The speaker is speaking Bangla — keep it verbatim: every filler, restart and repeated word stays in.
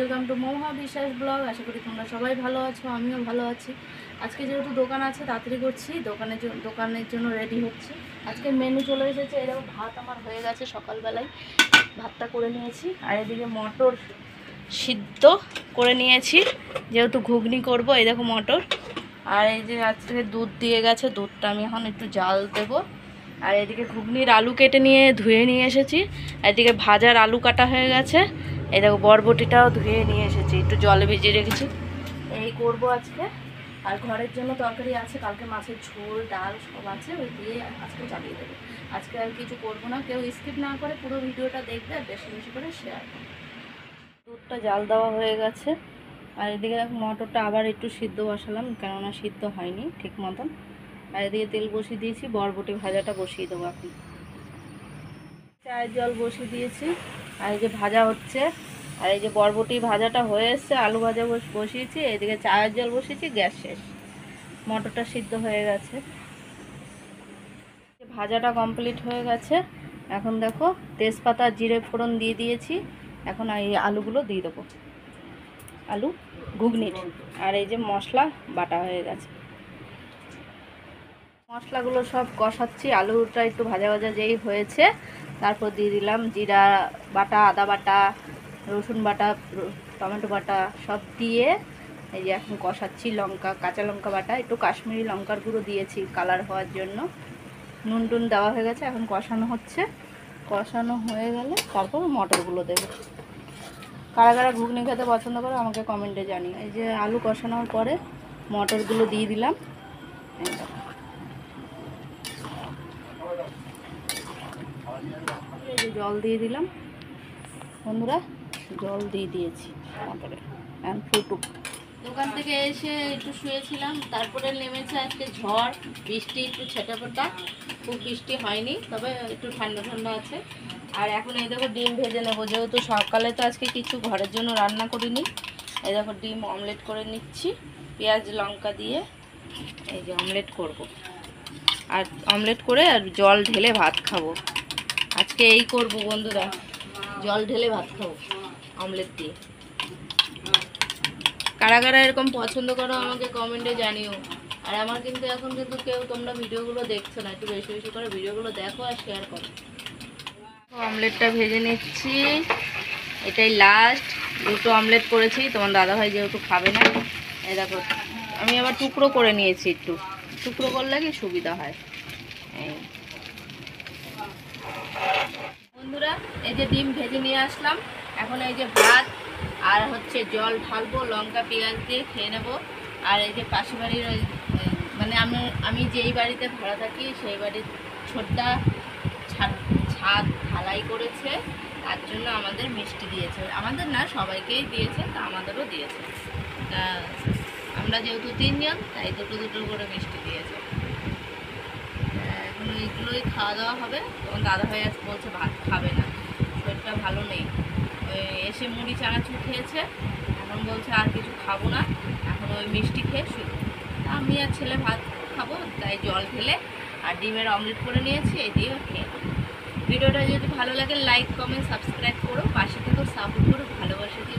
ওয়েলকাম টু মহা বিশ্বাস ব্লগ। আশা করি তোমরা সবাই ভালো আছো, আমিও ভালো আছি। আজকে যেহেতু দোকান আছে তাড়াতাড়ি করছি, দোকানের জন্য দোকানের জন্য রেডি হচ্ছে। আজকে মেনু চলে এসেছে, এরকম ভাত আমার হয়ে গেছে, সকালবেলায় ভাতটা করে নিয়েছি। আর এদিকে মটর সিদ্ধ করে নিয়েছি, যেহেতু ঘুগনি করব। এই দেখো মটর, আর এই যে আজকে দুধ দিয়ে গেছে, দুধটা আমি এখন একটু জাল দেবো। আর এদিকে ঘুগনির আলু কেটে নিয়ে ধুয়ে নিয়ে এসেছি। এদিকে ভাজার আলু কাটা হয়ে গেছে। এই দেখো বরবটিটাও ধুয়ে নিয়ে এসেছি, একটু জলে ভিজিয়ে রেখেছি। এই করব আজকে। আর ঘরের জন্য তরকারি আছে, কালকে মাছের ঝোল ডাল সব আছে, ওই দিয়ে আজকে চালিয়ে দেবো। আজকে আর কিছু করবো না, কেউ স্কিপ না করে পুরো ভিডিওটা দেখবে আর বেশি বেশি করে শেয়ার করবে। দুধটা জাল দেওয়া হয়ে গেছে। আর এদিকে দেখো মটরটা আবার একটু সিদ্ধ বসালাম, কেননা সিদ্ধ হয়নি ঠিক মতন। আর এদিকে তেল বসিয়ে দিয়েছি, বরবটি ভাজাটা বসিয়ে দেবো এখন। চায়ের জল বসিয়ে দিয়েছি, আর এই যে ভাজা হচ্ছে। আর এই যে বরবটি ভাজাটা হয়ে এসছে, আলু ভাজা বসিয়েছি, এদিকে চায়ের জল বসিয়েছি, গ্যাস শেষ। মটরটা সিদ্ধ হয়ে গেছে, ভাজাটা কমপ্লিট হয়ে গেছে। এখন দেখো তেজপাতা জিরে ফোড়ন দিয়ে দিয়েছি। এখন এই আলুগুলো দিয়ে দেবো, আলু ঘুগনির। আর এই যে মশলা বাটা হয়ে গেছে, মশলাগুলো সব কষাচ্ছি। আলুটা একটু ভাজা ভাজা যেই হয়েছে, তারপর দিয়ে দিলাম জিরা বাটা, আদা বাটা, রসুন বাটা, টমেটো বাটা সব দিয়ে এই যে এখন কষাচ্ছি। লঙ্কা, কাঁচা লঙ্কা বাটা, একটু কাশ্মীরি লঙ্কার গুঁড়ো দিয়েছি কালার হওয়ার জন্য। নুন টুন দেওয়া হয়ে গেছে, এখন কষানো হচ্ছে। কষানো হয়ে গেলে তারপর মটরগুলো দেবো। কারা কারা ঘুগনি খেতে পছন্দ করে আমাকে কমেন্টে জানিয়ে। এই যে আলু কষানোর পরে মটরগুলো দিয়ে দিলাম। এই যে জল দিয়ে দিলাম বন্ধুরা, জল দিয়ে দিয়েছি মটরে। এখন ফুটুক। দোকান থেকে এসে একটু শুয়েছিলাম, তারপরে নেমেছে আজকে ঝড় বৃষ্টি, একটু ছেটাপোটা, খুব বৃষ্টি হয়নি, তবে একটু ঠান্ডা ঠান্ডা আছে। আর এখন এই দেখো ডিম ভেজে নেবো, যেহেতু সকালে তো আজকে কিছু ঘরের জন্য রান্না করিনি। এই দেখো ডিম অমলেট করে নিচ্ছি পেঁয়াজ লঙ্কা দিয়ে। এই যে অমলেট করব, আর অমলেট করে আর জল ঢেলে ভাত খাবো। আজকে এই করব বন্ধুরা, জল ঢেলে ভাত খাবো অমলেট দিয়ে। কারা কারা এরকম পছন্দ করো আমাকে কমেন্টে জানিও। আর আমার কিন্তু এখন কিন্তু কেউ তোমরা ভিডিওগুলো দেখছো না, একটু বেশি বেশি করে ভিডিওগুলো দেখো আর শেয়ার করো। অমলেটটা ভেজে নিচ্ছি, এটাই লাস্ট। দুটো অমলেট করেছি, তোমার দাদাভাই যেহেতু খাবে না। এই দেখো আমি আবার টুকরো করে নিয়েছি, একটু টুকরো করলে কি সুবিধা হয়। এই বন্ধুরা, এই যে ডিম ভেজে নিয়ে আসলাম, এখন এই যে ভাত আর হচ্ছে জল ঢালবো, লঙ্কা পেঁয়াজ দিয়ে খেয়ে নেব। আর এই যে পাশে বাড়ির ওই মানে আমি আমি যেই বাড়িতে ভাড়া থাকি সেই বাড়ির ছোটটা ছাদ ছাদ ঢালাই করেছে, তার জন্য আমাদের মিষ্টি দিয়েছে। আমাদের না, সবাইকেই দিয়েছে, তা আমাদেরও দিয়েছে। তা আমরা যেহেতু তিনজন, তাই দুটো দুটো করে মিষ্টি দিয়েছে। এখন এইগুলোই খাওয়া দাওয়া হবে। তখন দাদাভাই আজ বলছে ভাত খাবে না, শরীরটা ভালো নেই। ওই এসে মুড়ি চানাচুর খেয়েছে, এখন বলছে আর কিছু খাবো না, এখন ওই মিষ্টি খেয়ে শুরু। আমি আর ছেলে ভাত খাবো, তাই জল ঢেলে আর ডিমের অমলেট করে নিয়েছি, এই দিয়েও খেয়ে নেবো। ভিডিওটা যদি ভালো লাগে লাইক কমেন্ট সাবস্ক্রাইব করো, পাশে থেকেও সাপোর্ট করো, ভালোবাসা